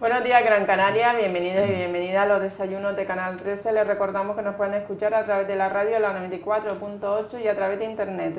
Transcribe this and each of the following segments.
Buenos días, Gran Canaria, bienvenidos y bienvenidas a los desayunos de Canal 13. Les recordamos que nos pueden escuchar a través de la radio, la 94.8 y a través de internet,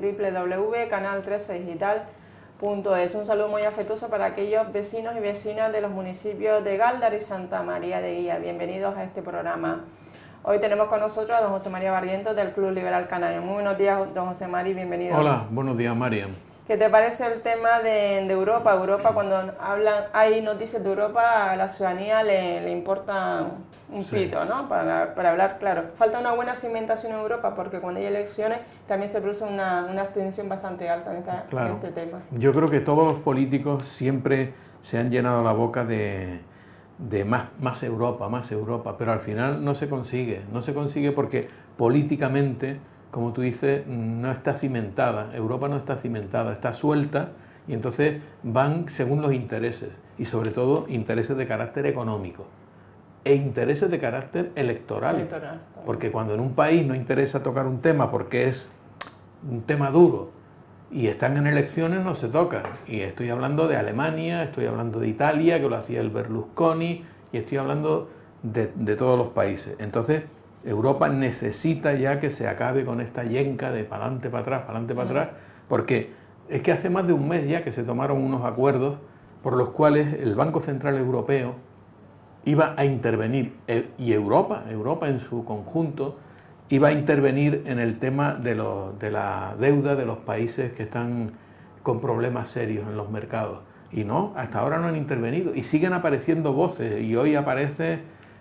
www.canal13digital.es. Un saludo muy afectuoso para aquellos vecinos y vecinas de los municipios de Gáldar y Santa María de Guía. Bienvenidos a este programa. Hoy tenemos con nosotros a don José María Barrientos del Club Liberal Canario. Muy buenos días, don José María, bienvenido. Hola, buenos días, Mariam. ¿Qué te parece el tema de Europa? Europa, cuando hablan, hay noticias de Europa, a la ciudadanía le importa un pito, ¿no? Para hablar claro. Falta una buena cimentación en Europa, porque cuando hay elecciones también se produce una abstención bastante alta en este tema. Yo creo que todos los políticos siempre se han llenado la boca de más Europa, pero al final no se consigue. No se consigue porque políticamente, como tú dices, no está cimentada. Europa no está cimentada, está suelta y entonces van según los intereses y sobre todo intereses de carácter económico e intereses de carácter electoral. Porque cuando en un país no interesa tocar un tema porque es un tema duro y están en elecciones, no se toca. Y estoy hablando de Alemania, estoy hablando de Italia, que lo hacía el Berlusconi, y estoy hablando de todos los países. Entonces Europa necesita ya que se acabe con esta yenca de para adelante, para atrás, porque es que hace más de un mes ya que se tomaron unos acuerdos por los cuales el Banco Central Europeo iba a intervenir, y Europa en su conjunto, iba a intervenir en el tema de la deuda de los países que están con problemas serios en los mercados. Y no, hasta ahora no han intervenido, y siguen apareciendo voces, y hoy aparece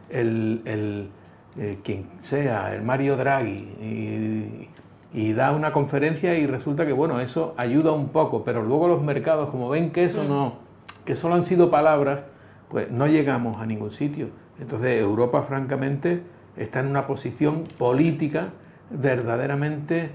quien sea, el Mario Draghi, y da una conferencia y resulta que, bueno, eso ayuda un poco, pero luego los mercados, como ven que eso no, que solo han sido palabras, pues no llegamos a ningún sitio. Entonces Europa, francamente, está en una posición política verdaderamente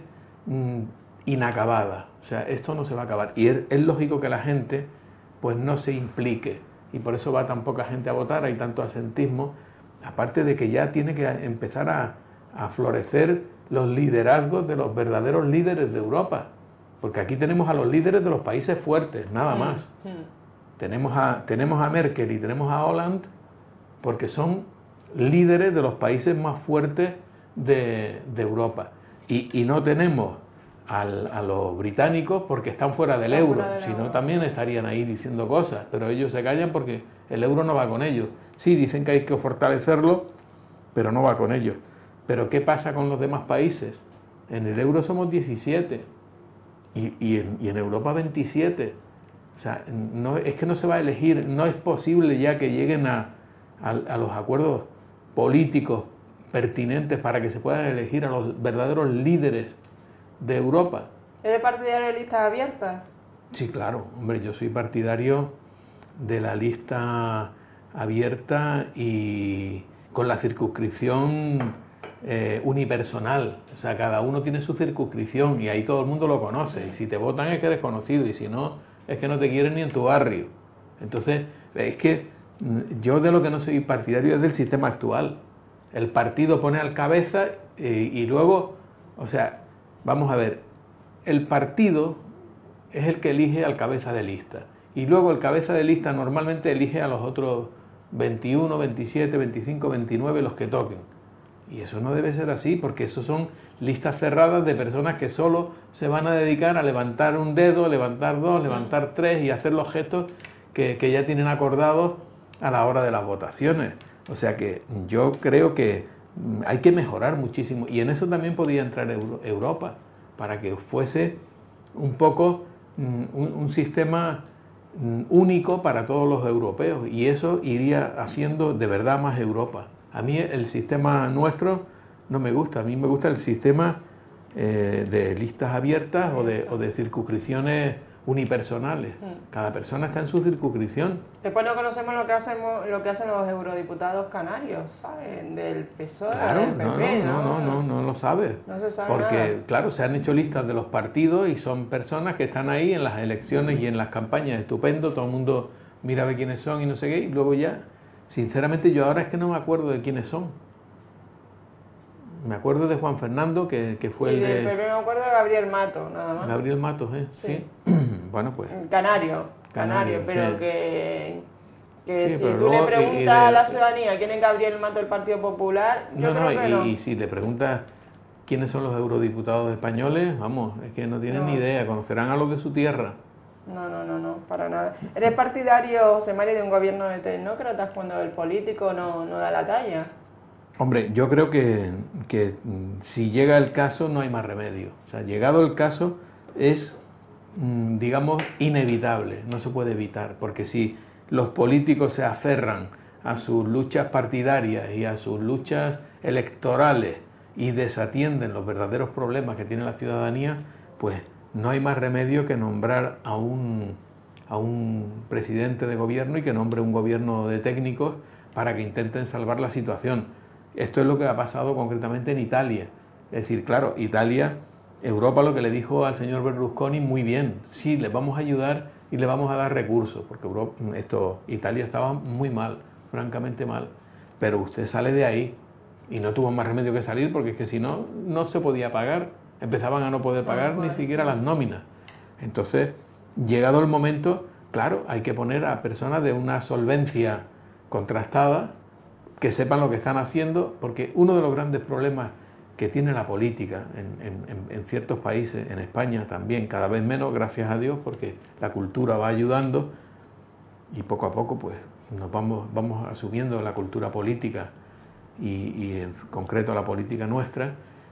inacabada. O sea, esto no se va a acabar. Y es lógico que la gente pues no se implique, y por eso va tan poca gente a votar, hay tanto asentismo. Aparte de que ya tiene que empezar a florecer los liderazgos de los verdaderos líderes de Europa. Porque aquí tenemos a los líderes de los países fuertes, nada más. Tenemos a Merkel y tenemos a Hollande porque son líderes de los países más fuertes de Europa. Y no tenemos a los británicos porque están fuera del euro, si no también estarían ahí diciendo cosas, pero ellos se callan porque el euro no va con ellos. Sí, dicen que hay que fortalecerlo, pero no va con ellos. Pero ¿qué pasa con los demás países? En el euro somos 17 y en Europa 27. O sea, es que no se va a elegir, no es posible ya que lleguen a los acuerdos políticos pertinentes para que se puedan elegir a los verdaderos líderes de Europa. ¿Eres partidario de listas abiertas? Sí, claro, hombre, yo soy partidario de la lista abierta y con la circunscripción unipersonal. O sea, cada uno tiene su circunscripción y ahí todo el mundo lo conoce. Y si te votan es que eres conocido y si no, es que no te quieren ni en tu barrio. Entonces, es que yo de lo que no soy partidario es del sistema actual. El partido pone al cabeza y luego, o sea, vamos a ver, el partido es el que elige al cabeza de lista y luego el cabeza de lista normalmente elige a los otros 21, 27, 25, 29, los que toquen. Y eso no debe ser así, porque eso son listas cerradas de personas que solo se van a dedicar a levantar un dedo, levantar dos, levantar tres y hacer los gestos que ya tienen acordados a la hora de las votaciones. O sea que yo creo que hay que mejorar muchísimo y en eso también podía entrar Europa, para que fuese un poco un sistema único para todos los europeos y eso iría haciendo de verdad más Europa. A mí el sistema nuestro no me gusta, a mí me gusta el sistema de listas abiertas o de circunscripciones unipersonales. Cada persona está en su circunscripción. Después no conocemos lo que hacen los eurodiputados canarios, ¿sabes? Del PSOE, claro, del PP, no lo sabes. No se sabe porque, nada. Claro, se han hecho listas de los partidos y son personas que están ahí en las elecciones y en las campañas, estupendo, todo el mundo mira a ver quiénes son y no sé qué, y luego ya, sinceramente yo ahora es que no me acuerdo de quiénes son. Me acuerdo de Juan Fernando, que fue el de... Y del PP me acuerdo de Gabriel Mato, nada más. Gabriel Matos, ¿eh? Sí. Bueno, pues... Canario, pero sí. que Que Sí, si pero tú le luego, preguntas a la ciudadanía quién es Gabriel Mato del Partido Popular, yo creo que no. y si le preguntas quiénes son los eurodiputados españoles, vamos, es que no tienen No. ni idea, conocerán a los de su tierra. No, para nada. ¿Eres partidario, José Mari, de un gobierno de tecnócratas cuando el político no da la talla? Hombre, yo creo que si llega el caso no hay más remedio. O sea, llegado el caso es, digamos, inevitable, no se puede evitar, porque si los políticos se aferran a sus luchas partidarias y a sus luchas electorales y desatienden los verdaderos problemas que tiene la ciudadanía, pues no hay más remedio que nombrar a un presidente de gobierno y que nombre un gobierno de técnicos para que intenten salvar la situación. Esto es lo que ha pasado concretamente en Italia. Es decir, claro, Europa lo que le dijo al señor Berlusconi, muy bien, sí, les vamos a ayudar y le vamos a dar recursos, porque Italia estaba muy mal, francamente mal, pero usted sale de ahí y no tuvo más remedio que salir, porque es que si no, no se podía pagar, empezaban a no poder pagar ni siquiera las nóminas. Entonces, llegado el momento, claro, hay que poner a personas de una solvencia contrastada, que sepan lo que están haciendo, porque uno de los grandes problemas que tiene la política en ciertos países, en España también, cada vez menos, gracias a Dios, porque la cultura va ayudando y poco a poco pues nos vamos asumiendo la cultura política y en concreto la política nuestra.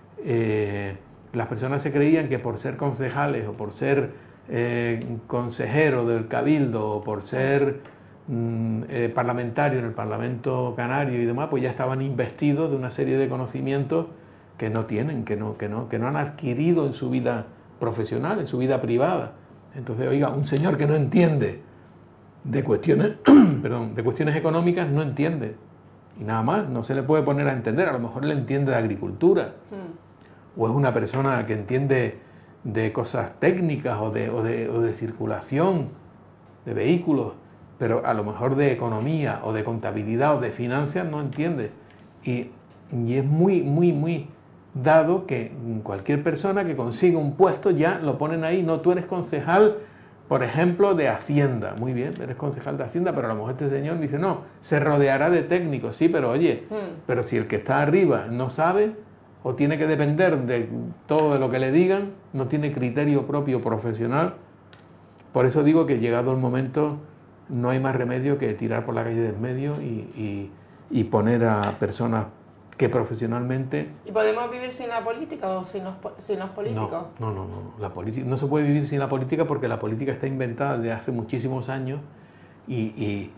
Las personas se creían que por ser concejales o por ser consejero del Cabildo o por ser parlamentario en el Parlamento Canario y demás, pues ya estaban investidos de una serie de conocimientos que no tienen, que no han adquirido en su vida profesional, en su vida privada. Entonces, oiga, un señor que no entiende de cuestiones, de cuestiones económicas, no entiende. Y nada más, no se le puede poner a entender. A lo mejor le entiende de agricultura. O es una persona que entiende de cosas técnicas o de circulación de vehículos, pero a lo mejor de economía o de contabilidad o de finanzas no entiende. Y es muy dado que cualquier persona que consiga un puesto ya lo ponen ahí. No, tú eres concejal, por ejemplo, de Hacienda. Muy bien, eres concejal de Hacienda, pero a lo mejor este señor dice, no, se rodeará de técnicos. Sí, pero oye, pero si el que está arriba no sabe o tiene que depender de todo de lo que le digan, no tiene criterio propio profesional. Por eso digo que llegado el momento no hay más remedio que tirar por la calle del medio y poner a personas que profesionalmente... ¿Y podemos vivir sin la política o sin los políticos? No. La política, no se puede vivir sin la política porque la política está inventada desde hace muchísimos años y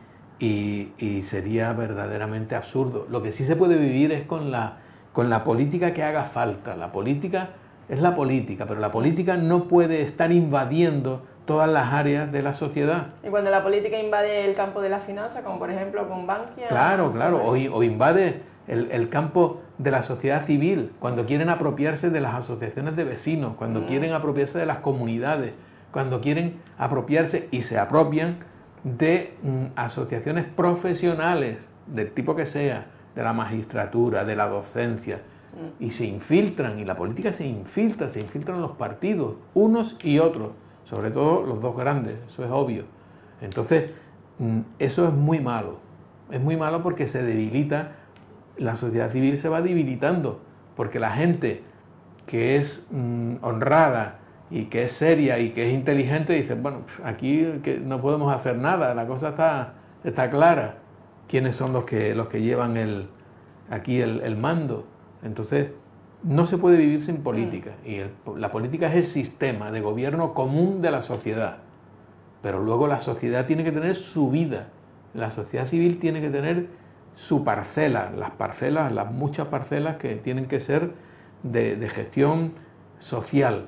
sería verdaderamente absurdo. Lo que sí se puede vivir es con la política que haga falta. La política es la política, pero la política no puede estar invadiendo todas las áreas de la sociedad. Y cuando la política invade el campo de la finanza, como por ejemplo con Bankia... Claro, o invade el campo de la sociedad civil, cuando quieren apropiarse de las asociaciones de vecinos, cuando quieren apropiarse de las comunidades, cuando quieren apropiarse y se apropian de asociaciones profesionales, del tipo que sea, de la magistratura, de la docencia, y se infiltran, y la política se infiltran los partidos, unos y otros, sobre todo los dos grandes, eso es obvio. Entonces, eso es muy malo porque se debilita, la sociedad civil se va debilitando, porque la gente que es honrada y que es seria y que es inteligente dice, bueno, aquí que no podemos hacer nada, la cosa está clara, quiénes son los que llevan aquí el mando. Entonces, no se puede vivir sin política, y la política es el sistema de gobierno común de la sociedad, pero luego la sociedad tiene que tener su vida, la sociedad civil tiene que tener su parcela, las muchas parcelas que tienen que ser de gestión social.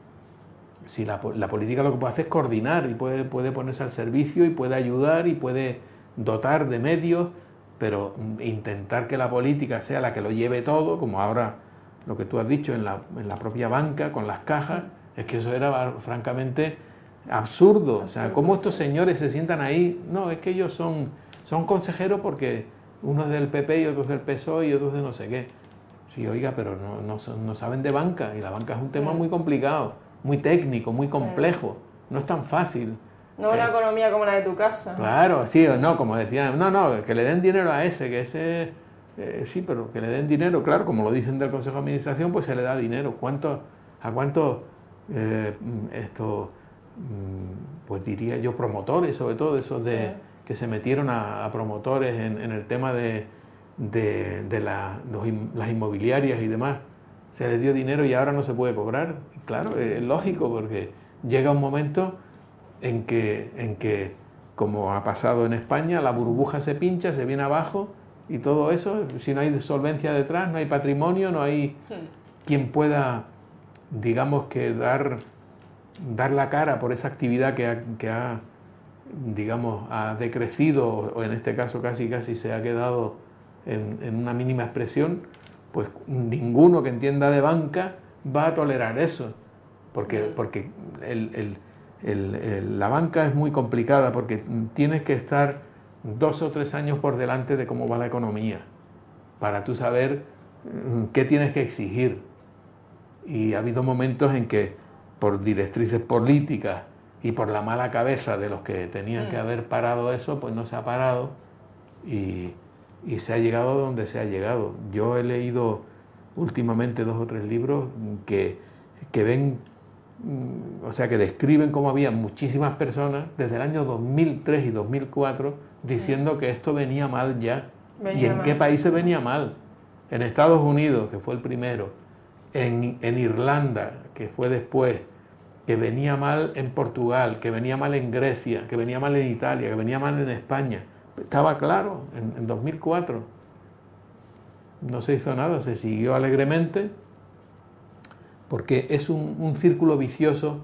Si la política lo que puede hacer es coordinar y puede ponerse al servicio y puede ayudar y puede dotar de medios, pero intentar que la política sea la que lo lleve todo, como ahora lo que tú has dicho en la propia banca, con las cajas, es que eso era francamente absurdo. O sea, ¿cómo estos señores se sientan ahí? No, es que ellos son consejeros porque unos del PP y otros del PSOE y otros de no sé qué. Sí, oiga, pero no saben de banca, y la banca es un tema muy complicado, muy técnico, muy complejo, no es tan fácil. No una economía como la de tu casa. Claro, sí o no, como decían, no, que le den dinero a ese, que ese... sí, pero que le den dinero, claro, como lo dicen del Consejo de Administración, pues se le da dinero. ¿A cuántos, pues diría yo, promotores, sobre todo, esos de que se metieron a promotores en el tema de las inmobiliarias y demás, se les dio dinero y ahora no se puede cobrar? Y claro, es lógico, porque llega un momento en que, como ha pasado en España, la burbuja se pincha, se viene abajo y todo eso, si no hay solvencia detrás, no hay patrimonio, no hay quien pueda, digamos, que dar la cara por esa actividad que ha digamos, ha decrecido, o en este caso casi se ha quedado en una mínima expresión, pues ninguno que entienda de banca va a tolerar eso, porque la banca es muy complicada, porque tienes que estar 2 o 3 años por delante de cómo va la economía, para tú saber qué tienes que exigir. Y ha habido momentos en que, por directrices políticas y por la mala cabeza de los que tenían que haber parado eso, pues no se ha parado y se ha llegado donde se ha llegado. Yo he leído últimamente 2 o 3 libros que ven, o sea, que describen cómo había muchísimas personas desde el año 2003 y 2004 diciendo que esto venía mal ya. ¿Y en qué países venía mal? En Estados Unidos, que fue el primero, en Irlanda, que fue después, que venía mal en Portugal, que venía mal en Grecia, que venía mal en Italia, que venía mal en España. Estaba claro, en 2004. No se hizo nada, se siguió alegremente, porque es un círculo vicioso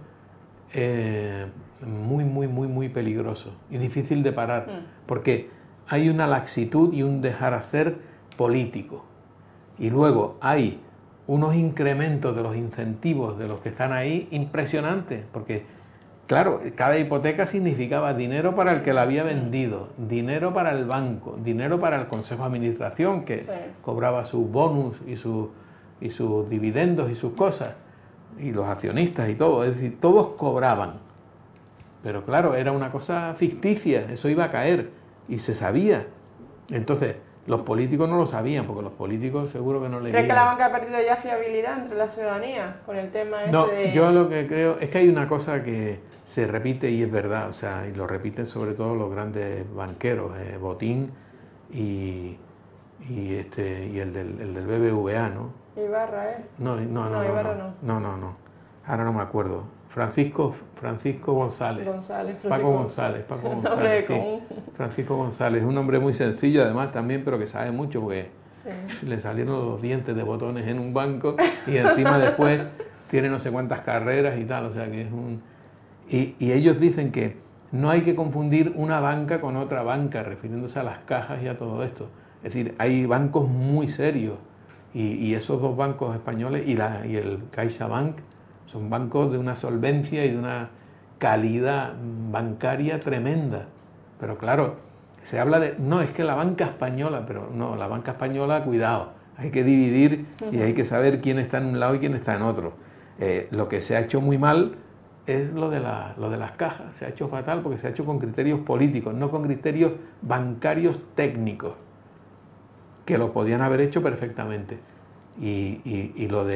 muy peligroso y difícil de parar, porque hay una laxitud y un dejar hacer político. Y luego hay unos incrementos de los incentivos de los que están ahí impresionantes, porque claro, cada hipoteca significaba dinero para el que la había vendido, dinero para el banco, dinero para el Consejo de Administración, que cobraba sus bonus y sus dividendos y sus cosas, y los accionistas y todo, es decir, todos cobraban. Pero claro, era una cosa ficticia, eso iba a caer, y se sabía. Entonces, los políticos no lo sabían, porque los políticos seguro que no leían. ¿Crees que la banca ha perdido ya fiabilidad entre la ciudadanía con el tema no, yo lo que creo es que hay una cosa que se repite y es verdad, o sea, y lo repiten sobre todo los grandes banqueros, Botín y el del BBVA, ¿no? Ibarra, ¿eh? No, Ibarra no. Ahora no me acuerdo. Francisco González. Paco González. Sí. Francisco González, un hombre muy sencillo además también, pero que sabe mucho, porque le salieron los dientes de botones en un banco y encima después tiene no sé cuántas carreras y tal, o sea que es un... Y ellos dicen que no hay que confundir una banca con otra banca, refiriéndose a las cajas y a todo esto. Es decir, hay bancos muy serios y esos 2 bancos españoles y el CaixaBank son bancos de una solvencia y de una calidad bancaria tremenda. Pero claro, se habla de... No, es que la banca española, pero no, la banca española, cuidado, hay que dividir y hay que saber quién está en un lado y quién está en otro. Lo que se ha hecho muy mal es lo de las cajas. Se ha hecho fatal porque se ha hecho con criterios políticos, no con criterios bancarios técnicos, que lo podían haber hecho perfectamente. Y lo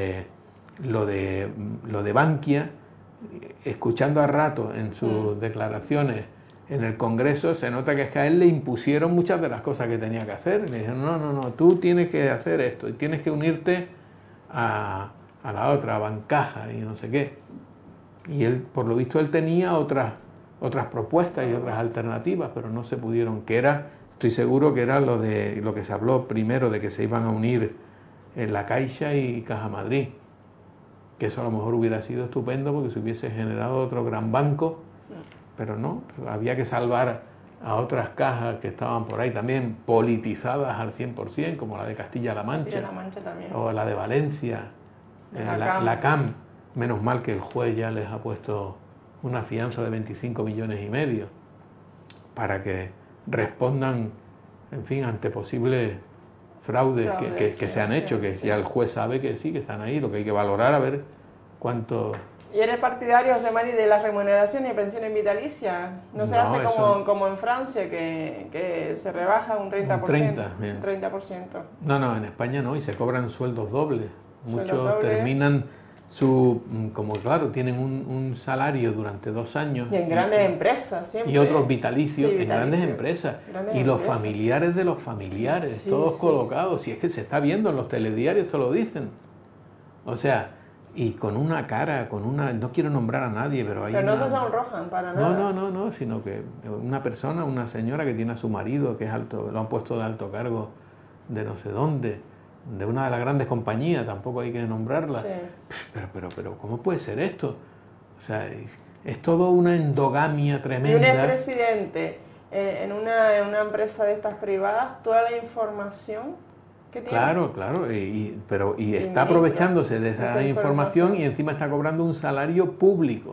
de Bankia, escuchando a rato en sus declaraciones en el Congreso, se nota que es que a él le impusieron muchas de las cosas que tenía que hacer. Le dijeron, no, tú tienes que hacer esto, y tienes que unirte a la otra, a Bancaja y no sé qué. Y él, por lo visto, él tenía otras propuestas y otras alternativas, pero no se pudieron, que era, estoy seguro que era lo que se habló primero, de que se iban a unir en la Caixa y Caja Madrid, que eso a lo mejor hubiera sido estupendo porque se hubiese generado otro gran banco, pero no, había que salvar a otras cajas que estaban por ahí también politizadas al 100%, como la de Castilla-La Mancha, o la de Valencia, la CAM. Menos mal que el juez ya les ha puesto una fianza de 25,5 millones para que respondan, en fin, ante posibles fraudes que se han hecho, que ya el juez sabe que sí, que están ahí, lo que hay que valorar a ver cuánto ¿Y eres partidario, José Mari, de las remuneraciones y pensiones vitalicias? No se hace como en Francia, que se rebaja un 30%. Un 30%. No, en España no, y se cobran sueldos dobles. Muchos terminan como claro, tienen un salario durante 2 años. Y en grandes empresas, siempre. Y otros vitalicios, en grandes empresas. Los familiares de los familiares, todos colocados. Si es que se está viendo en los telediarios, te lo dicen. O sea, y con una cara, no quiero nombrar a nadie, pero hay. Pero no se sonrojan para nada. No, sino que una señora que tiene a su marido, que es alto, lo han puesto de alto cargo de no sé dónde, de una de las grandes compañías, tampoco hay que nombrarla. Sí. Pero ¿cómo puede ser esto? O sea, es todo una endogamia tremenda. Y un expresidente en una empresa de estas privadas, toda la información que tiene. Claro, y está aprovechándose de esa información y encima está cobrando un salario público,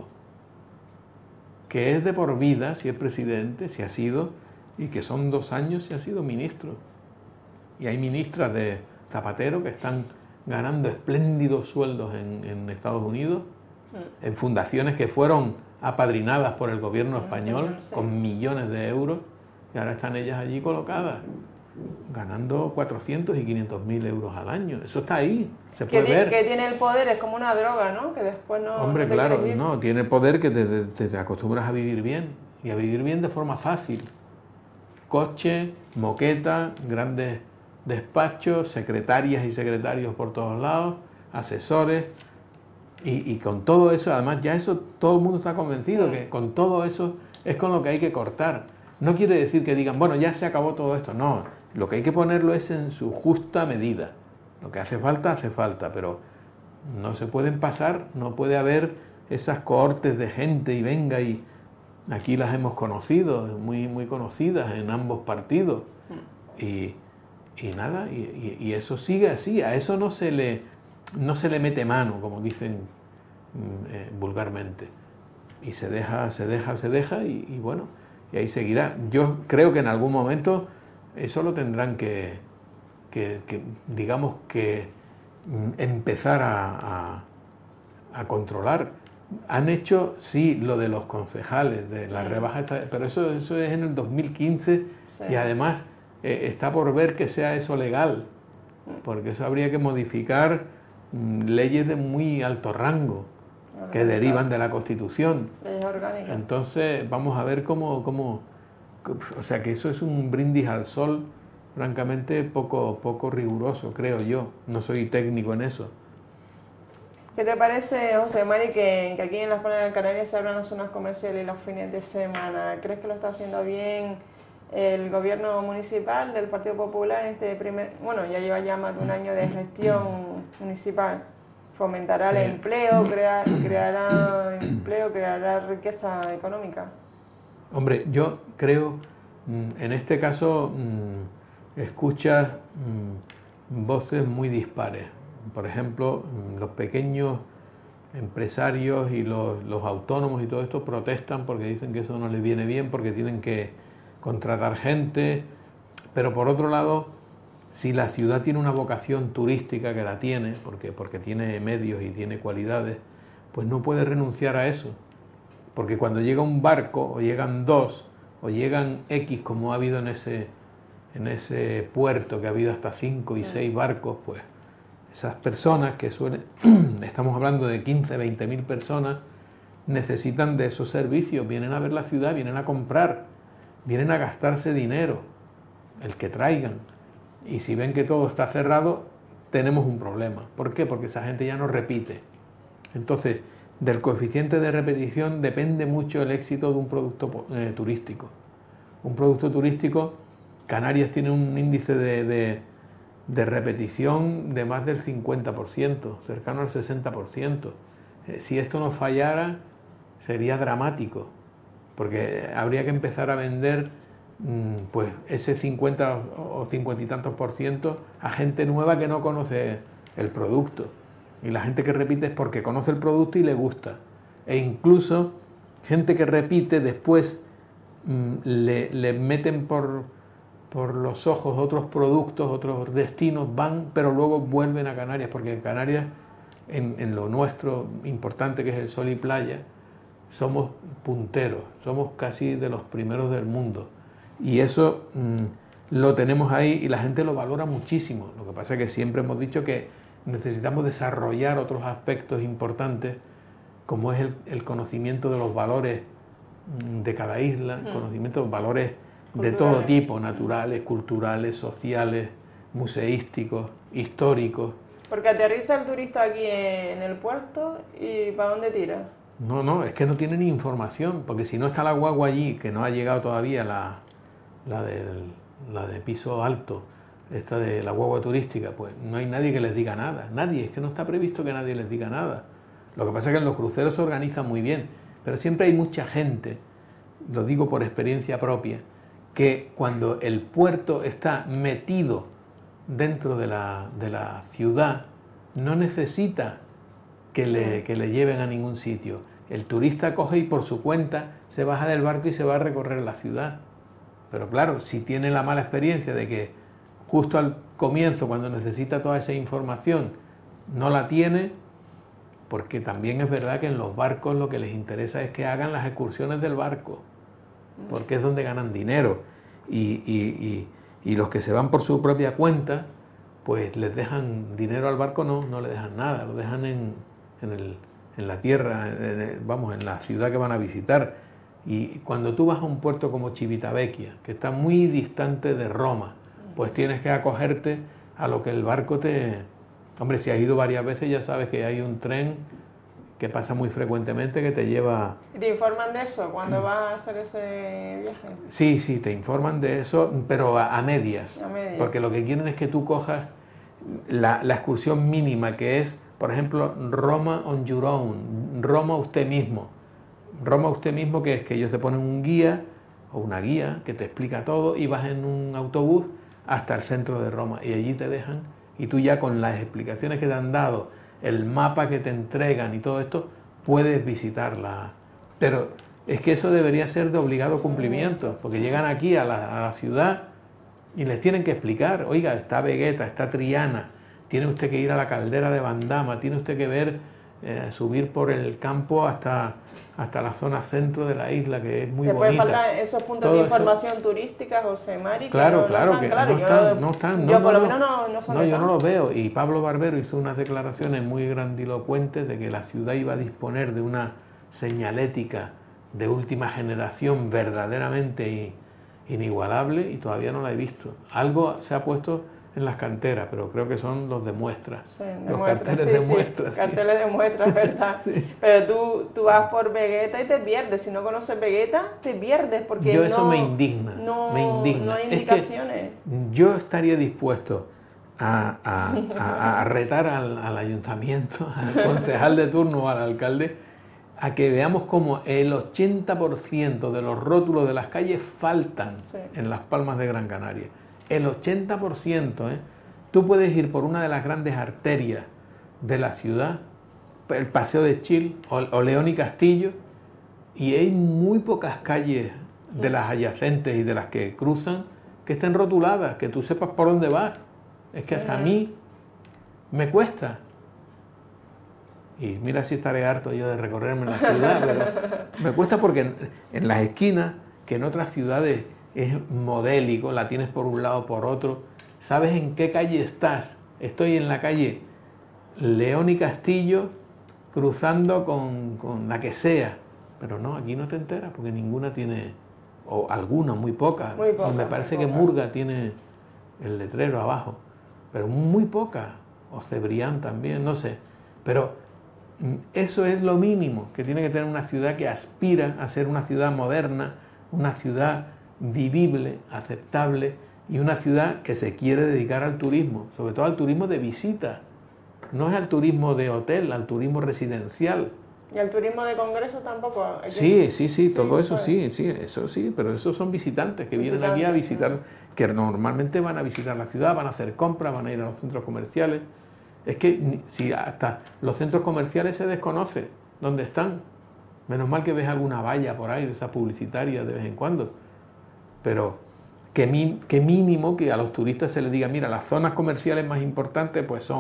que es de por vida, si es presidente, si ha sido, y que son 2 años si ha sido ministro. Y hay ministras de Zapatero que están ganando espléndidos sueldos en Estados Unidos, en fundaciones que fueron apadrinadas por el gobierno español con millones de euros, y ahora están ellas allí colocadas, ganando 400 y 500 mil euros al año. Eso está ahí, se puede ver. Que tiene el poder, es como una droga, ¿no? Que después no... Hombre, claro, no, tiene el poder que te acostumbras a vivir bien, y a vivir bien de forma fácil. Coche, moqueta, grandes despachos, secretarias y secretarios por todos lados, asesores, y con todo eso, además ya eso todo el mundo está convencido que con todo eso es con lo que hay que cortar. No quiere decir que digan, bueno, ya se acabó todo esto, no, lo que hay que ponerlo es en su justa medida. Lo que hace falta, pero no se pueden pasar, no puede haber esas cohortes de gente y venga, y aquí las hemos conocido, muy, muy conocidas en ambos partidos, y nada, y eso sigue así, a eso no se le mete mano, como dicen vulgarmente, y se deja, y bueno, y ahí seguirá. Yo creo que en algún momento eso lo tendrán que digamos que empezar a controlar. Han hecho, sí, lo de los concejales, de la rebaja, pero eso es en el 2015, y además está por ver que sea eso legal, porque eso habría que modificar leyes de muy alto rango que derivan de la Constitución. Leyes orgánicas. Entonces vamos a ver cómo, o sea, que eso es un brindis al sol, francamente poco riguroso, creo yo. No soy técnico en eso. ¿Qué te parece, José Mari, que aquí en las Palmas de Canarias se abran las zonas comerciales los fines de semana? ¿Crees que lo está haciendo bien el gobierno municipal del Partido Popular en este ya lleva ya más de un año de gestión municipal? ¿Fomentará el empleo, creará empleo, creará riqueza económica? Hombre, yo creo, en este caso, escuchas voces muy dispares. Por ejemplo, los pequeños empresarios y los autónomos y todo esto protestan porque dicen que eso no les viene bien, porque tienen que contratar gente. Pero por otro lado, si la ciudad tiene una vocación turística, que la tiene, porque tiene medios y tiene cualidades, pues no puede renunciar a eso. Porque cuando llega un barco, o llegan 2, o llegan X, como ha habido en ese puerto, que ha habido hasta 5 y 6 barcos, pues esas personas que estamos hablando de 15, 20 mil personas, necesitan de esos servicios, vienen a ver la ciudad, vienen a comprar, vienen a gastarse dinero, el que traigan. Y si ven que todo está cerrado, tenemos un problema. ¿Por qué? Porque esa gente ya no repite. Entonces, del coeficiente de repetición depende mucho el éxito de un producto turístico. Un producto turístico, Canarias tiene un índice de repetición de más del 50%, cercano al 60%. Si esto no fallara, sería dramático, porque habría que empezar a vender pues ese 50 o 50 y tantos % a gente nueva que no conoce el producto. Y la gente que repite es porque conoce el producto y le gusta. E incluso gente que repite después le meten por los ojos otros productos, otros destinos, van, pero luego vuelven a Canarias, porque en Canarias en lo nuestro importante, que es el sol y playa, somos punteros, somos casi de los primeros del mundo. Y eso lo tenemos ahí y la gente lo valora muchísimo. Lo que pasa es que siempre hemos dicho que necesitamos desarrollar otros aspectos importantes, como es el conocimiento de los valores de cada isla, conocimiento de valores de todo tipo, naturales, culturales, sociales, museísticos, históricos. Porque aterriza el turista aquí en el puerto y ¿para dónde tira? No, es que no tiene ni información, porque si no está la guagua allí, que no ha llegado todavía la de piso alto, esta de la guagua turística, pues no hay nadie que les diga nada. Nadie, es que no está previsto que nadie les diga nada. Lo que pasa es que en los cruceros se organizan muy bien, pero siempre hay mucha gente, lo digo por experiencia propia, que cuando el puerto está metido dentro de la ciudad, no necesita que le lleven a ningún sitio. El turista coge y por su cuenta se baja del barco y se va a recorrer la ciudad. Pero claro, si tiene la mala experiencia de que justo al comienzo, cuando necesita toda esa información, no la tiene, porque también es verdad que en los barcos lo que les interesa es que hagan las excursiones del barco, porque es donde ganan dinero. Y los que se van por su propia cuenta, pues les dejan dinero al barco, no le dejan nada, lo dejan en la tierra, en la ciudad que van a visitar. Y cuando tú vas a un puerto como Civitavecchia, que está muy distante de Roma, pues tienes que acogerte a lo que el barco te... Hombre, si has ido varias veces ya sabes que hay un tren que pasa muy frecuentemente que te lleva... ¿Y te informan de eso cuando vas a hacer ese viaje? Sí, te informan de eso, pero a medias. A medias. Porque lo que quieren es que tú cojas la excursión mínima, que es, por ejemplo, Roma on your own, Roma usted mismo. Roma usted mismo, que es que ellos te ponen un guía o una guía que te explica todo y vas en un autobús hasta el centro de Roma y allí te dejan y tú ya con las explicaciones que te han dado, el mapa que te entregan y todo esto, puedes visitarla. Pero es que eso debería ser de obligado cumplimiento, porque llegan aquí a la ciudad y les tienen que explicar, oiga, está Vegeta, está Triana, tiene usted que ir a la caldera de Bandama, tiene usted que ver, subir por el campo hasta la zona centro de la isla, que es muy bonita. Después faltan esos puntos de información turística, José Mari, que no están. Yo por lo menos no son. No, yo no los veo. Y Pablo Barbero hizo unas declaraciones muy grandilocuentes de que la ciudad iba a disponer de una señalética de última generación verdaderamente inigualable y todavía no la he visto. Algo se ha puesto en las canteras, pero creo que son los de muestras. Sí, los carteles de muestras. Sí. Carteles de muestras, ¿verdad? Sí. Pero tú vas por Vegeta y te pierdes. Si no conoces Vegeta, te pierdes porque eso me indigna. No hay indicaciones. Es que yo estaría dispuesto a retar al ayuntamiento, al concejal de turno o al alcalde, a que veamos cómo el 80% de los rótulos de las calles faltan en Las Palmas de Gran Canaria. El 80%, Tú puedes ir por una de las grandes arterias de la ciudad, el Paseo de Chil o León y Castillo, y hay muy pocas calles de las adyacentes y de las que cruzan que estén rotuladas, que tú sepas por dónde vas. Es que hasta a mí me cuesta. Y mira si estaré harto yo de recorrerme la ciudad, pero me cuesta porque en las esquinas, que en otras ciudades es modélico, la tienes por un lado o por otro, sabes en qué calle estás. Estoy en la calle León y Castillo cruzando con la que sea, pero no, aquí no te enteras porque ninguna tiene, o alguna, muy poca. Me parece que Murga tiene el letrero abajo, pero muy poca, o Cebrián también, no sé, pero eso es lo mínimo que tiene que tener una ciudad que aspira a ser una ciudad moderna, una ciudad vivible, aceptable y una ciudad que se quiere dedicar al turismo, sobre todo al turismo de visita, no es al turismo de hotel, al turismo residencial. ¿Y al turismo de congreso tampoco? Sí, todo eso eso sí, pero esos son visitantes que vienen aquí a visitar, que normalmente van a visitar la ciudad, van a hacer compras, van a ir a los centros comerciales. Es que si hasta los centros comerciales se desconoce dónde están. Menos mal que ves alguna valla por ahí de esa publicitaria de vez en cuando. Pero que mínimo que a los turistas se les diga, mira, las zonas comerciales más importantes pues son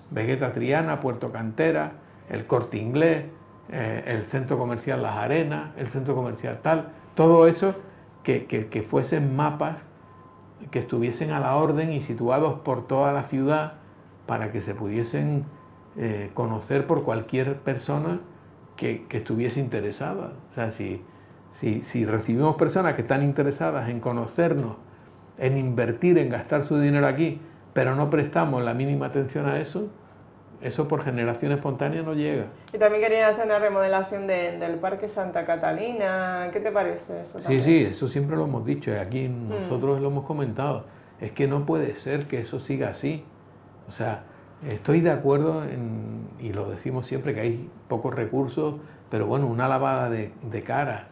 Vegeta Triana, Puerto Cantera, el Corte Inglés, el centro comercial Las Arenas, el centro comercial tal, todo eso que fuesen mapas que estuviesen a la orden y situados por toda la ciudad para que se pudiesen conocer por cualquier persona que estuviese interesada. O sea, si recibimos personas que están interesadas en conocernos, en invertir, en gastar su dinero aquí, pero no prestamos la mínima atención a eso, eso por generación espontánea no llega. Y también querían hacer una remodelación del Parque Santa Catalina. ¿Qué te parece eso también? Sí, eso siempre lo hemos dicho, y aquí nosotros lo hemos comentado. Es que no puede ser que eso siga así. O sea, estoy de acuerdo y lo decimos siempre, que hay pocos recursos, pero bueno, una lavada de cara,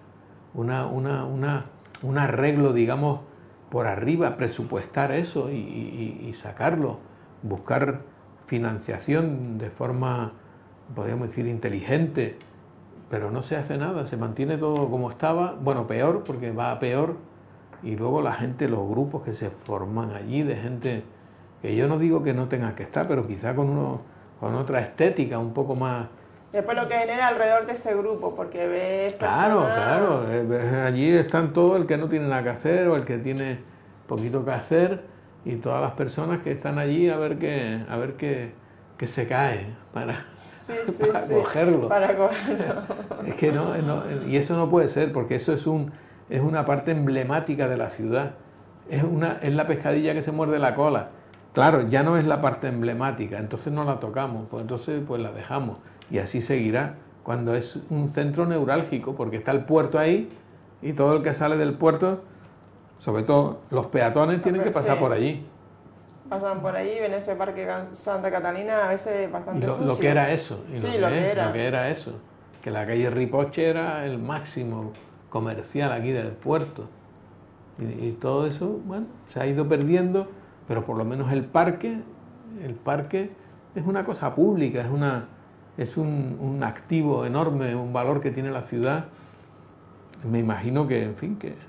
un arreglo, digamos, por arriba, presupuestar eso y sacarlo, buscar financiación de forma, podríamos decir, inteligente, pero no se hace nada, se mantiene todo como estaba, bueno, peor, porque va a peor, y luego la gente, los grupos que se forman allí, de gente que yo no digo que no tenga que estar, pero quizá con otra estética un poco más. Después lo que genera alrededor de ese grupo, porque ves personas... Claro, allí están todos, el que no tiene nada que hacer o el que tiene poquito que hacer, y todas las personas que están allí a ver qué se cae para cogerlo. Para cogerlo. Es que no, y eso no puede ser, porque eso es una parte emblemática de la ciudad. Es la pescadilla que se muerde la cola. Claro, ya no es la parte emblemática, entonces no la tocamos, pues entonces pues la dejamos. Y así seguirá cuando es un centro neurálgico, porque está el puerto ahí y todo el que sale del puerto, sobre todo los peatones, tienen que pasar por allí. Pasan por allí, ven ese Parque Santa Catalina, a veces bastante sucio. Lo que era eso, y sí, lo que era eso, que la calle Ripoche era el máximo comercial aquí del puerto. Y todo eso, bueno, se ha ido perdiendo, pero por lo menos el parque es una cosa pública, es un activo enorme, un valor que tiene la ciudad. Me imagino que, en fin, que...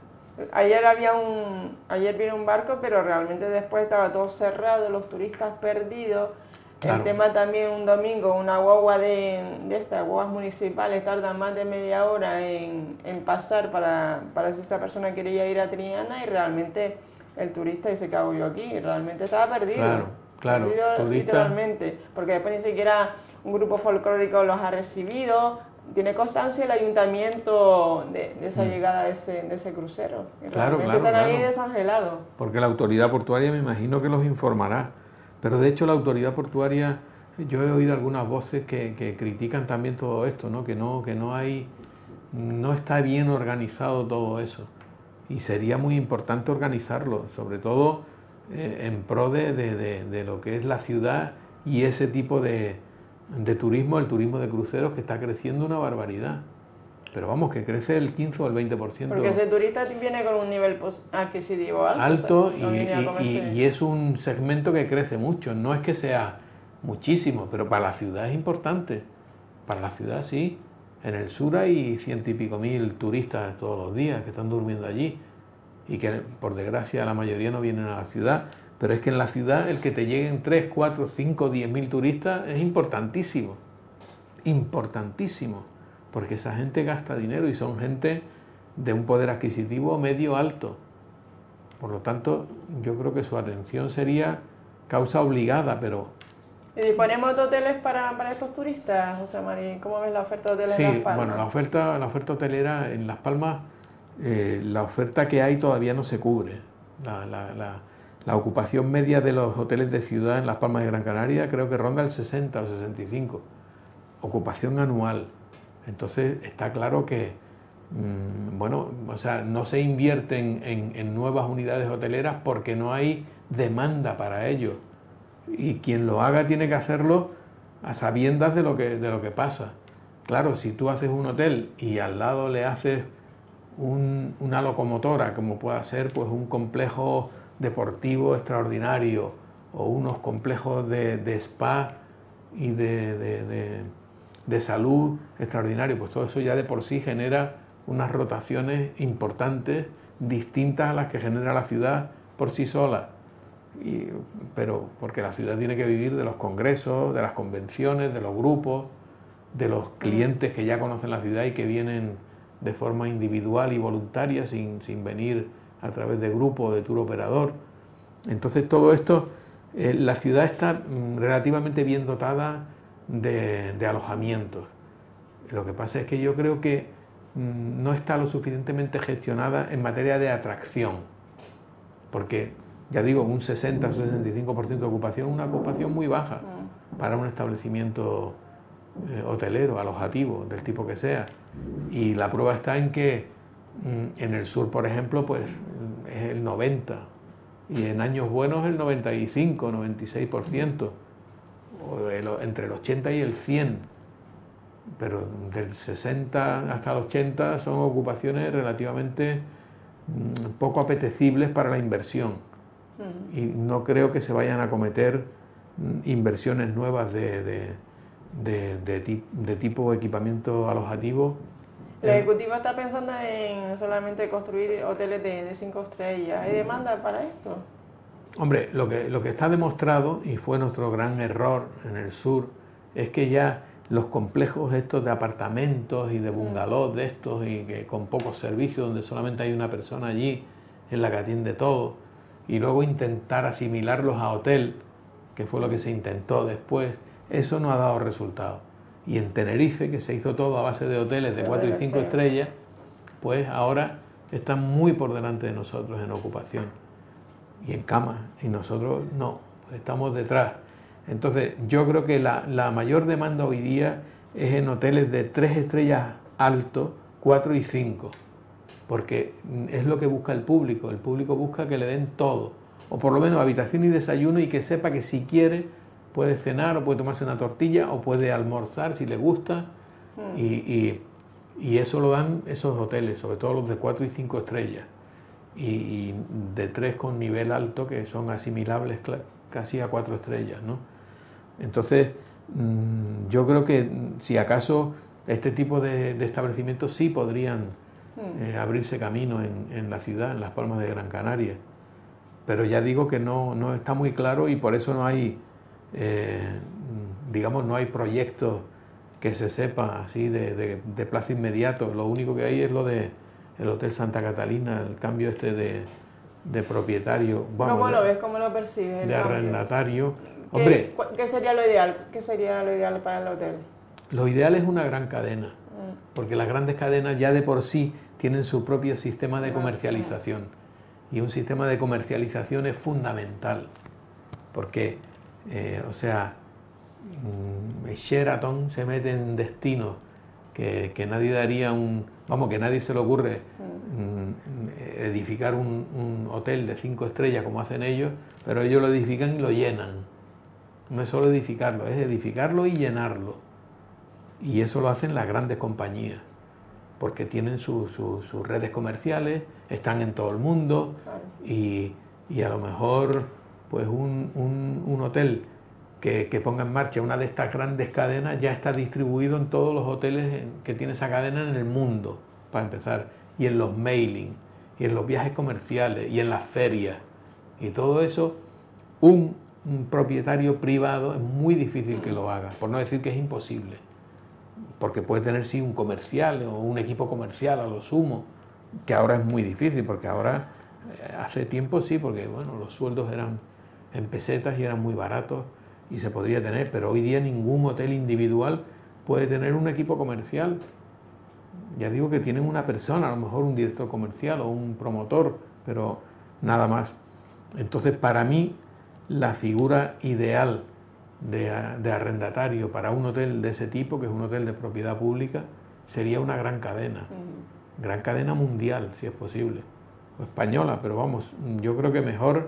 Ayer vino un barco, pero realmente después estaba todo cerrado, los turistas perdidos. Claro. El tema también un domingo, una guagua de estas guaguas municipales tardan más de media hora en pasar para si esa persona quería ir a Triana, y realmente el turista dice, ¿qué hago yo aquí? Realmente estaba perdido. Claro, perdido literalmente, porque después ni siquiera un grupo folclórico los ha recibido. Tiene constancia el ayuntamiento de esa llegada de ese crucero. Y realmente están ahí desangelados. Porque la autoridad portuaria me imagino que los informará. Pero de hecho la autoridad portuaria, yo he oído algunas voces que critican también todo esto, ¿no? Que no está bien organizado todo eso. Y sería muy importante organizarlo, sobre todo en pro de lo que es la ciudad y ese tipo de turismo, el turismo de cruceros, que está creciendo una barbaridad. Pero vamos, que crece el 15 o el 20%. Porque ese turista viene con un nivel adquisitivo alto. Y es un segmento que crece mucho. No es que sea muchísimo, pero para la ciudad es importante. Para la ciudad sí. En el sur hay 100 y pico mil turistas todos los días que están durmiendo allí. Y que por desgracia la mayoría no vienen a la ciudad. Pero es que en la ciudad el que te lleguen 3, 4, 5, 10 mil turistas es importantísimo. Importantísimo. Porque esa gente gasta dinero y son gente de un poder adquisitivo medio alto. Por lo tanto, yo creo que su atención sería causa obligada, pero... ¿Y disponemos de hoteles para estos turistas, José María? ¿Cómo ves la oferta de hoteles en Las Palmas? Bueno, la oferta hotelera en Las Palmas, la oferta que hay todavía no se cubre. La ocupación media de los hoteles de ciudad en Las Palmas de Gran Canaria creo que ronda el 60 o 65. Ocupación anual. Entonces está claro que, no se invierten en nuevas unidades hoteleras porque no hay demanda para ello. Y quien lo haga tiene que hacerlo a sabiendas de lo que pasa. Claro, si tú haces un hotel y al lado le haces una locomotora, como pueda ser pues un complejo deportivo extraordinario o unos complejos de spa y de salud extraordinario, pues todo eso ya de por sí genera unas rotaciones importantes, distintas a las que genera la ciudad por sí sola. pero porque la ciudad tiene que vivir de los congresos, de las convenciones, de los grupos, de los clientes que ya conocen la ciudad y que vienen de forma individual y voluntaria, sin venir a través de grupo o de tour operador. Entonces todo esto, la ciudad está relativamente bien dotada de alojamientos. Lo que pasa es que yo creo que no está lo suficientemente gestionada en materia de atracción, porque ya digo, un 60-65% de ocupación, una ocupación muy baja para un establecimiento hotelero, alojativo, del tipo que sea. Y la prueba está en que en el sur, por ejemplo, pues es el 90%, y en años buenos el 95-96%, o entre el 80 y el 100%, pero del 60 hasta el 80 son ocupaciones relativamente poco apetecibles para la inversión. Y no creo que se vayan a cometer inversiones nuevas de tipo equipamiento alojativo. El Ejecutivo está pensando en solamente construir hoteles de 5 estrellas. ¿Hay demanda para esto? Hombre, lo que está demostrado, y fue nuestro gran error en el sur, es que ya los complejos estos de apartamentos y de bungalows de estos, y que con pocos servicios, donde solamente hay una persona allí en la que atiende todo, y luego intentar asimilarlos a hotel, que fue lo que se intentó después, eso no ha dado resultado. Y en Tenerife, que se hizo todo a base de hoteles de 4 y 5 estrellas, pues ahora están muy por delante de nosotros en ocupación y en camas, y nosotros no, estamos detrás. Entonces yo creo que la mayor demanda hoy día es en hoteles de 3 estrellas alto, 4 y 5, porque es lo que busca el público busca que le den todo, o por lo menos habitación y desayuno, y que sepa que si quiere puede cenar, o puede tomarse una tortilla, o puede almorzar si le gusta, y eso lo dan esos hoteles, sobre todo los de 4 y 5 estrellas, y de 3 con nivel alto, que son asimilables casi a 4 estrellas, ¿no? Entonces, yo creo que si acaso este tipo de establecimientos sí podrían abrirse camino en la ciudad, en Las Palmas de Gran Canaria, pero ya digo que no está muy claro, y por eso no hay, digamos, no hay proyectos que se sepa así de plazo inmediato. Lo único que hay es lo de el Hotel Santa Catalina, el cambio este de propietario. Vamos, ¿Cómo lo ves? ¿Cómo lo percibes? De arrendatario. Hombre, ¿Qué sería lo ideal? ¿Qué sería lo ideal para el hotel? Lo ideal es una gran cadena, porque las grandes cadenas ya de por sí tienen su propio sistema de comercialización, y un sistema de comercialización es fundamental, porque, o sea, Sheraton se mete en destinos que nadie daría que nadie se le ocurre edificar un hotel de 5 estrellas como hacen ellos, pero ellos lo edifican y lo llenan. No es solo edificarlo, es edificarlo y llenarlo. Y eso lo hacen las grandes compañías, porque tienen sus redes comerciales, están en todo el mundo, y a lo mejor pues un hotel que ponga en marcha una de estas grandes cadenas ya está distribuido en todos los hoteles que tiene esa cadena en el mundo, para empezar, y en los mailing, y en los viajes comerciales, y en las ferias, y todo eso. Un propietario privado es muy difícil que lo haga, por no decir que es imposible, porque puede tener sí un comercial o un equipo comercial a lo sumo, que ahora es muy difícil, porque ahora, hace tiempo sí, porque bueno, los sueldos eran en pesetas y eran muy baratos y se podría tener, pero hoy día ningún hotel individual puede tener un equipo comercial. Ya digo que tienen una persona, a lo mejor un director comercial o un promotor, pero nada más. Entonces, para mí, la figura ideal de arrendatario para un hotel de ese tipo, que es un hotel de propiedad pública, sería una gran cadena mundial, si es posible, o española, pero vamos, yo creo que mejor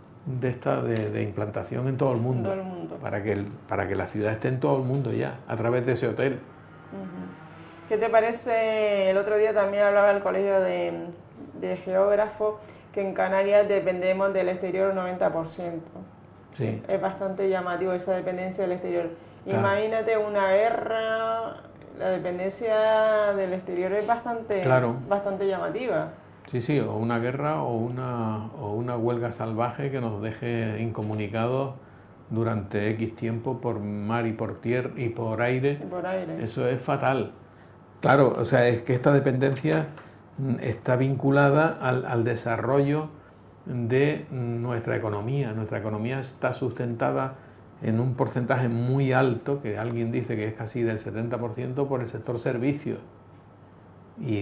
de implantación en todo el mundo, para que la ciudad esté en todo el mundo ya, a través de ese hotel. ¿Qué te parece? El otro día también hablaba el colegio de geógrafos, que en Canarias dependemos del exterior un 90%. Sí. Es bastante llamativo esa dependencia del exterior. Claro. Imagínate una guerra, la dependencia del exterior es bastante, claro, bastante llamativa. Sí, o una guerra o una huelga salvaje que nos deje incomunicados durante X tiempo por mar y por tierra y por aire. Eso es fatal. Claro, o sea, es que esta dependencia está vinculada al desarrollo de nuestra economía. Nuestra economía está sustentada en un porcentaje muy alto, que alguien dice que es casi del 70%, por el sector servicios. Y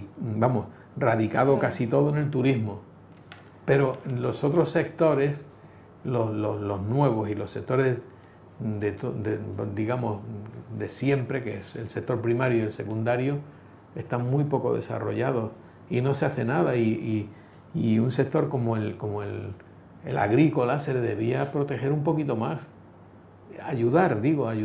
radicado casi todo en el turismo. Pero los otros sectores, los nuevos y los sectores digamos de siempre, que es el sector primario y el secundario, están muy poco desarrollados y no se hace nada. Y un sector como el agrícola se le debía proteger un poquito más. Ayudar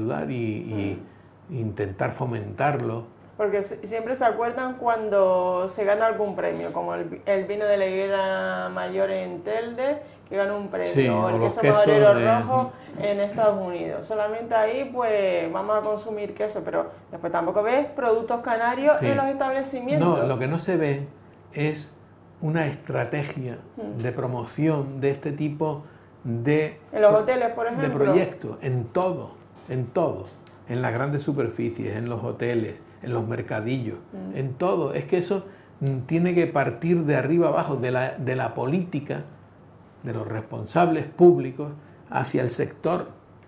y intentar fomentarlo. Porque siempre se acuerdan cuando se gana algún premio, como el vino de la Higuera Mayor en Telde, que gana un premio, sí, o el queso Madero Rojo en Estados Unidos. Solamente ahí pues vamos a consumir queso, pero después tampoco ves productos canarios en los establecimientos. No, lo que no se ve es una estrategia de promoción de este tipo de... En los hoteles, por ejemplo. De proyectos, en todo, en las grandes superficies, en los hoteles, en los mercadillos, en todo. Es que eso tiene que partir de arriba abajo, de la política, de los responsables públicos hacia el sector,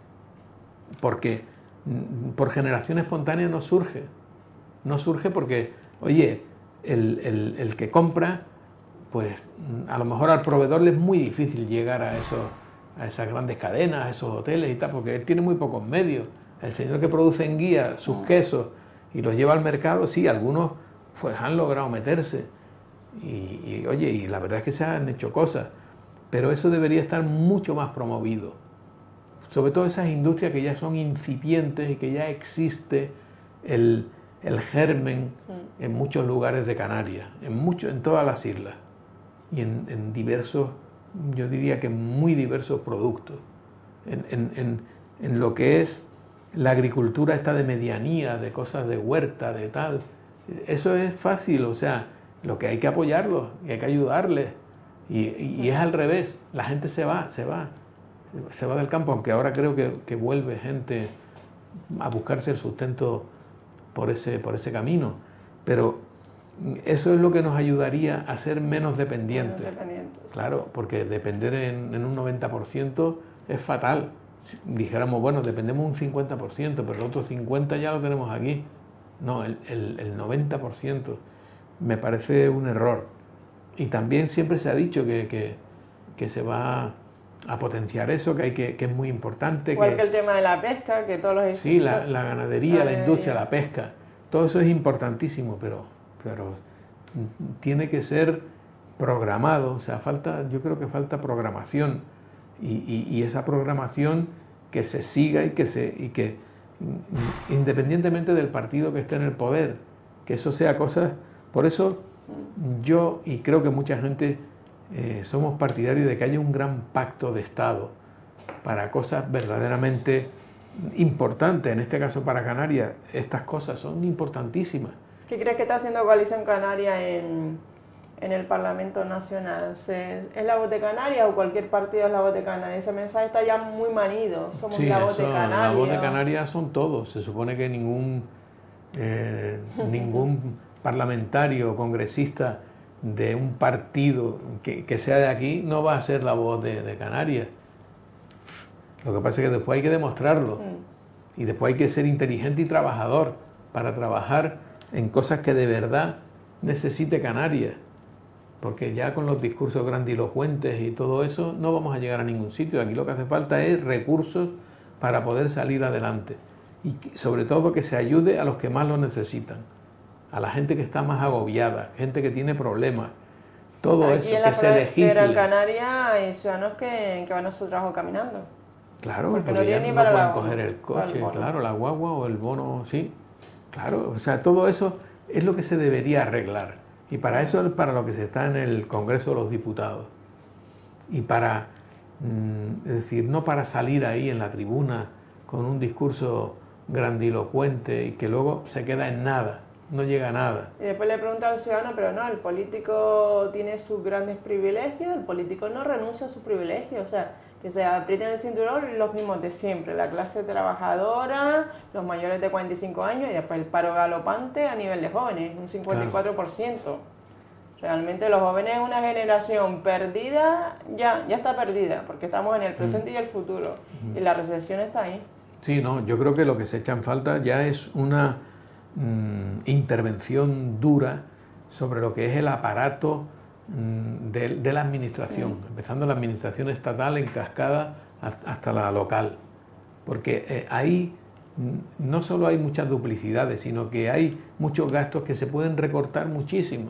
porque por generación espontánea no surge porque, oye, el que compra, pues a lo mejor al proveedor le es muy difícil llegar a esas grandes cadenas, a esos hoteles y tal, porque él tiene muy pocos medios. El señor que produce en guía sus quesos y los lleva al mercado, sí, algunos pues han logrado meterse oye, y la verdad es que se han hecho cosas, pero eso debería estar mucho más promovido, sobre todo esas industrias que ya son incipientes y que ya existe el germen en muchos lugares de Canarias, en todas las islas y en diversos, yo diría que muy diversos productos, en lo que es la agricultura esta de medianía, de cosas de huerta, de tal. Eso es fácil, o sea, lo que hay que apoyarlos y hay que ayudarles. Y es al revés, la gente se va del campo, aunque ahora creo que vuelve gente a buscarse el sustento por ese camino. Pero eso es lo que nos ayudaría a ser menos dependientes. Claro, porque depender en un 90% es fatal. Dijéramos, bueno, dependemos un 50%, pero el otro 50% ya lo tenemos aquí. No, el 90% me parece un error. Y también siempre se ha dicho que se va a potenciar eso, que es muy importante. Igual que el tema de la pesca, que todos los... Sí, la ganadería, la industria, la pesca, todo eso es importantísimo, pero tiene que ser programado, o sea, yo creo que falta programación. Y esa programación que se siga y que independientemente del partido que esté en el poder, que eso sea cosas. Por eso yo, y creo que mucha gente, somos partidarios de que haya un gran pacto de Estado para cosas verdaderamente importantes. En este caso para Canarias, estas cosas son importantísimas. ¿Qué crees que está haciendo Coalición Canaria en el Parlamento Nacional? ¿Es la voz de Canarias o cualquier partido es la voz de Canarias? Ese mensaje está ya muy manido, somos la voz de Canarias. La voz de Canarias son todos. Se supone que ningún parlamentario o congresista de un partido que sea de aquí no va a ser la voz de Canarias. Lo que pasa es que después hay que demostrarlo y después hay que ser inteligente y trabajador para trabajar en cosas que de verdad necesite Canarias. Porque ya con los discursos grandilocuentes y todo eso no vamos a llegar a ningún sitio. Aquí lo que hace falta es recursos para poder salir adelante. Y sobre todo que se ayude a los que más lo necesitan. A la gente que está más agobiada, gente que tiene problemas. Todo aquí eso, que se legisle. Aquí en la Canarias hay ciudadanos que van a su trabajo caminando. Claro, porque no ya tienen ni no para pueden coger el coche, claro, la guagua o el bono, sí. Claro, o sea, todo eso es lo que se debería arreglar. Y para eso es para lo que se está en el Congreso de los Diputados. Y para, es decir, no para salir ahí en la tribuna con un discurso grandilocuente y que luego se queda en nada. no llega a nada. Y después le pregunta al ciudadano, pero no, el político tiene sus grandes privilegios, el político no renuncia a sus privilegios, o sea, que se aprieten el cinturón los mismos de siempre, la clase trabajadora, los mayores de 45 años y después el paro galopante a nivel de jóvenes, un 54%. Claro. Realmente los jóvenes es una generación perdida, ya está perdida, porque estamos en el presente y el futuro, y la recesión está ahí. Sí, no, yo creo que lo que se echa en falta ya es una intervención dura sobre lo que es el aparato de la administración, empezando la administración estatal en cascada hasta la local, porque ahí no solo hay muchas duplicidades, sino que hay muchos gastos que se pueden recortar muchísimo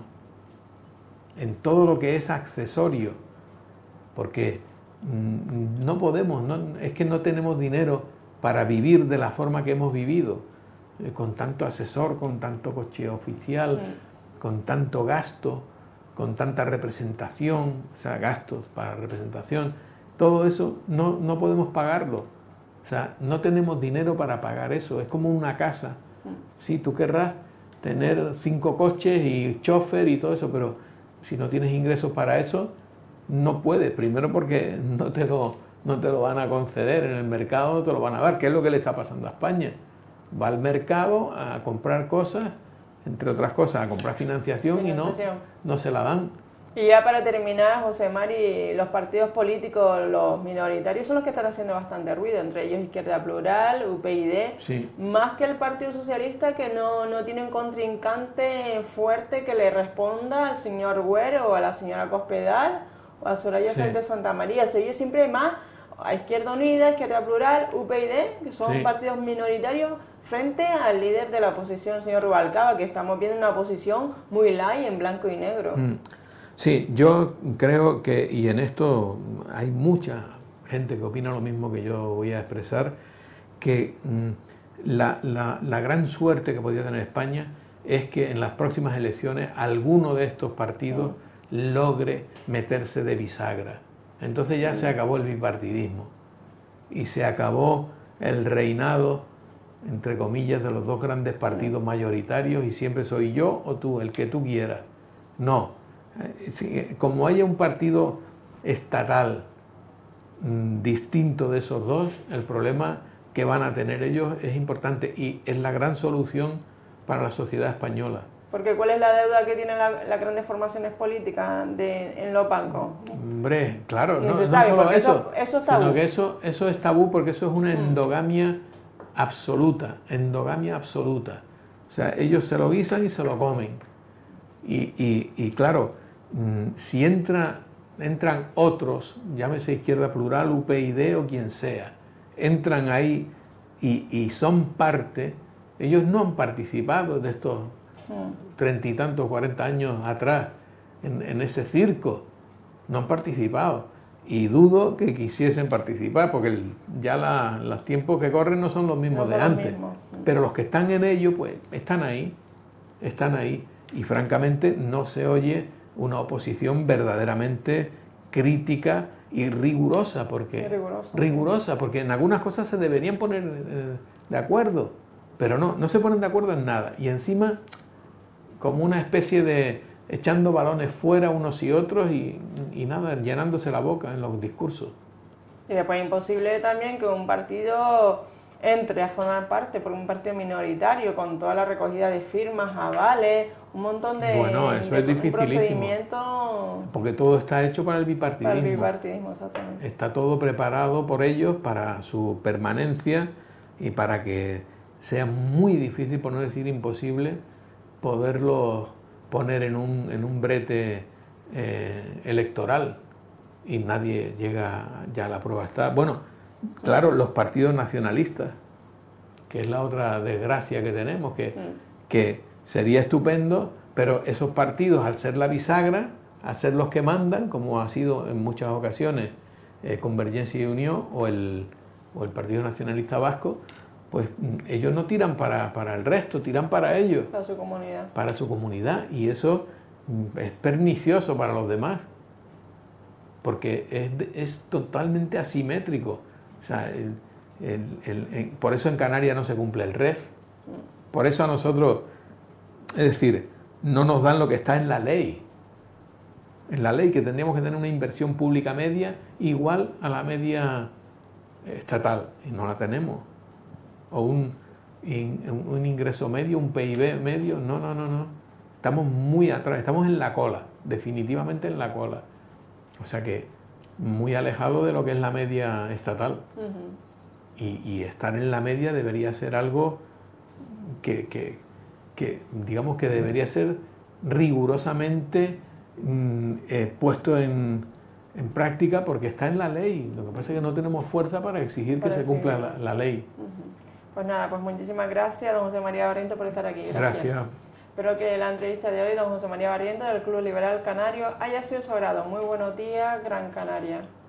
en todo lo que es accesorio, porque no podemos, es que no tenemos dinero para vivir de la forma que hemos vivido, con tanto asesor, con tanto coche oficial, con tanto gasto, con tanta representación, o sea, gastos para representación, todo eso no podemos pagarlo. O sea, no tenemos dinero para pagar eso, es como una casa. Sí, tú querrás tener 5 coches y chofer y todo eso, pero si no tienes ingresos para eso, no puedes. Primero porque no te lo van a conceder en el mercado, no te lo van a dar, que es lo que le está pasando a España. Va al mercado a comprar cosas, entre otras cosas, a comprar financiación y no se la dan. Y ya para terminar, José Mari, los partidos políticos, los minoritarios, son los que están haciendo bastante ruido, entre ellos Izquierda Plural, UPyD, sí. Más que el Partido Socialista, que no tiene un contrincante fuerte que le responda al señor Güero o a la señora Cospedal o a Soraya Sáenz de Santa María. Se oye siempre más a Izquierda Unida, Izquierda Plural, UPyD, que son partidos minoritarios, frente al líder de la oposición, el señor Rubalcaba, que estamos viendo una oposición muy light, en blanco y negro. Sí, yo creo que, y en esto hay mucha gente que opina lo mismo que yo voy a expresar, que la gran suerte que podría tener España es que en las próximas elecciones alguno de estos partidos logre meterse de bisagra. Entonces ya se acabó el bipartidismo y se acabó el reinado, entre comillas, de los dos grandes partidos mayoritarios y siempre soy yo o tú, el que tú quieras. No, como haya un partido estatal distinto de esos dos, el problema que van a tener ellos es importante y es la gran solución para la sociedad española. Porque ¿cuál es la deuda que tienen las grandes formaciones políticas en los bancos? Hombre, claro, no se sabe, solo porque eso es tabú. Sino que eso es tabú porque eso es una endogamia absoluta, O sea, ellos se lo guisan y se lo comen. Y claro, si entran otros, llámese Izquierda Plural, UPyD o quien sea, entran ahí y son parte, ellos no han participado de estos 30 y tantos, 40 años atrás en ese circo, no han participado y dudo que quisiesen participar porque ya los tiempos que corren no son los mismos de antes, pero los que están en ello pues están ahí y francamente no se oye una oposición verdaderamente crítica y rigurosa porque en algunas cosas se deberían poner de acuerdo, pero no se ponen de acuerdo en nada y encima como una especie de echando balones fuera unos y otros y nada, llenándose la boca en los discursos. Y después es imposible también que un partido entre a formar parte, porque un partido minoritario con toda la recogida de firmas, avales, un montón de, eso es dificilísimo, procedimiento. Porque todo está hecho para el bipartidismo. Para el bipartidismo, exactamente. Está todo preparado por ellos para su permanencia y para que sea muy difícil, por no decir imposible, poderlo poner en un brete electoral y nadie llega ya a la prueba. Bueno, claro, los partidos nacionalistas, que es la otra desgracia que tenemos, que sería estupendo, pero esos partidos, al ser la bisagra, al ser los que mandan, como ha sido en muchas ocasiones Convergencia y Unión o el Partido Nacionalista Vasco, pues ellos no tiran para el resto, tiran para ellos. Para su comunidad. Para su comunidad. Y eso es pernicioso para los demás, porque es totalmente asimétrico. O sea, por eso en Canarias no se cumple el REF. Por eso a nosotros Es decir, no nos dan lo que está en la ley. En la ley, que tendríamos que tener una inversión pública media igual a la media estatal, y no la tenemos. O un ingreso medio, un PIB medio, no. Estamos muy atrás, estamos en la cola, definitivamente en la cola. O sea que muy alejado de lo que es la media estatal. Y estar en la media debería ser algo que digamos que debería ser rigurosamente puesto en práctica, porque está en la ley. Lo que pasa es que no tenemos fuerza para exigir que se cumpla la ley. Pues nada, pues muchísimas gracias, don José María Barrientos, por estar aquí. Gracias. Espero que la entrevista de hoy, don José María Barrientos, del Club Liberal Canario, haya sido de su agrado. Muy buenos días, Gran Canaria.